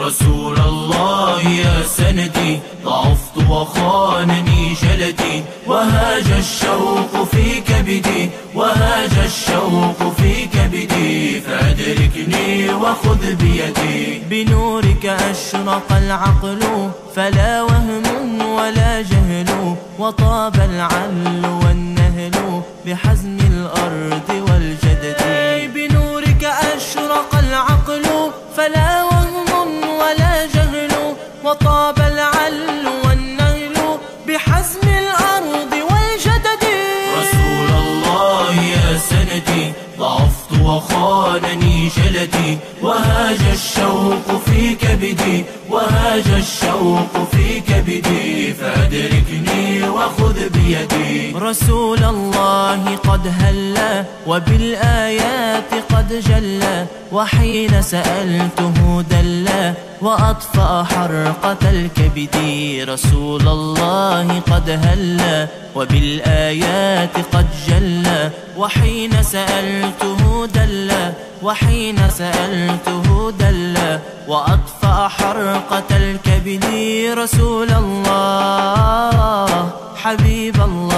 رسول الله يا سندي، ضعفت وخانني جلدي، وهاج الشوق في كبدي، وهاج الشوق في كبدي، فأدركني وخذ بيدي. بنورك أشرق العقل فلا وهم ولا جهل، وطاب العل والنهل بحزم الأرض والجدد. بنورك أشرق العقل فلا وهم ولا جهل، وطاب العل والنهل بحزم الأرض والجدد. رسول الله يا سندي، ضعفت وخانني جلدي، وهاج الشوق في كبدي، وهاج الشوق في كبدي، فأدركني وخذ بيدي. رسول الله قد هلّ وبالآيات قد جلّ، وحين سألته دلّ وأطفأ حرقة الكبد. رسول الله قد هلّ وبالآيات قد جلّ، وحين سألته دلّ، وحين سألته دلّ وأطفأ حرقة الكبد. رسول الله حبيب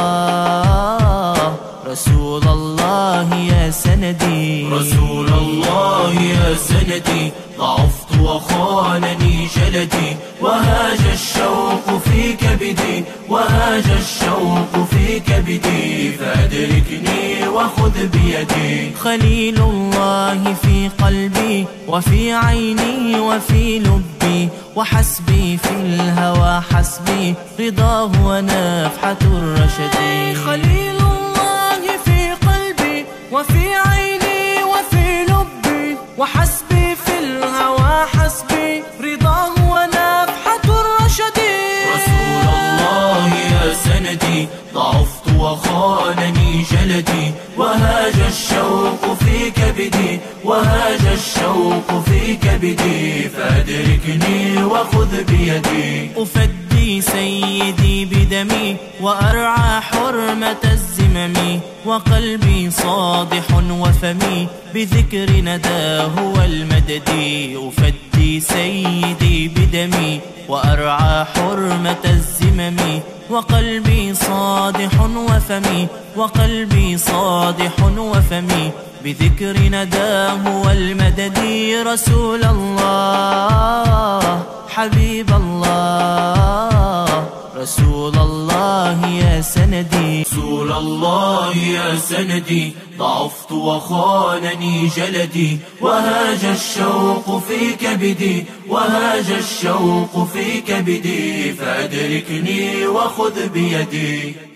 الله، رسول الله يا سندي. رسول الله يا سندي، ضعفت وخانني جلدي، وهاج الشوق في كبدي، وهاج الشوق في كبدي، فأدركني وخذ بيدي. خليل الله في قلبي وفي عيني وفي لبي، وحسبي في الهوى حسبي، رضاه ونفحة الرشد. خليل الله في قلبي وفي عيني وفي لبي، وحسبي في الهوى حسبي، رضاه ونفحة الرشد. رسول الله يا سندي، ضعفت وخانني جلدي، وهاج الشوق في كبدي، وهاج الشوق في كبدي، فأدركني وخذ بيدي. أفدي سيدي بدمي وأرعى حرمة الزمم، وقلبي صادح وفمي بذكر نداه والمدد. أفدي سيدي بدمي وأرعى حرمة الزمم، وقلبي صادح وفمي، وقلبي صادح وفمي بذكر نداه والمدد. رسول الله حبيب الله، رسول الله يا سندي. رسول الله يا سندي، ضعفت وخانني جلدي، وهاج الشوق في كبدي، وهاج الشوق في كبدي، فأدركني وخذ بيدي.